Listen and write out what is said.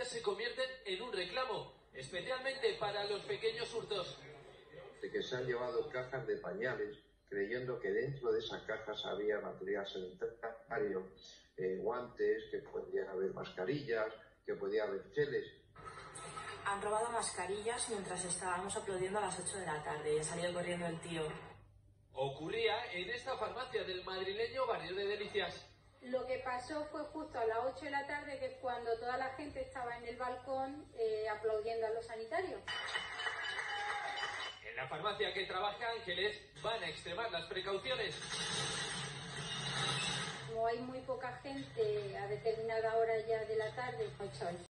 se convierten en un reclamo, especialmente para los pequeños hurtos. De que se han llevado cajas de pañales, creyendo que dentro de esas cajas había material sanitario, guantes, que podía haber mascarillas, que podía haber geles. Han robado mascarillas mientras estábamos aplaudiendo a las 8 de la tarde y ha salido corriendo el tío. Ocurría en esta farmacia del madrileño barrio de Delicias. Lo que pasó fue justo a las 8 de la tarde, que es cuando toda la gente estaba en el balcón aplaudiendo a los sanitarios. En la farmacia que trabaja Ángeles van a extremar las precauciones. Como hay muy poca gente a determinada hora ya de la tarde,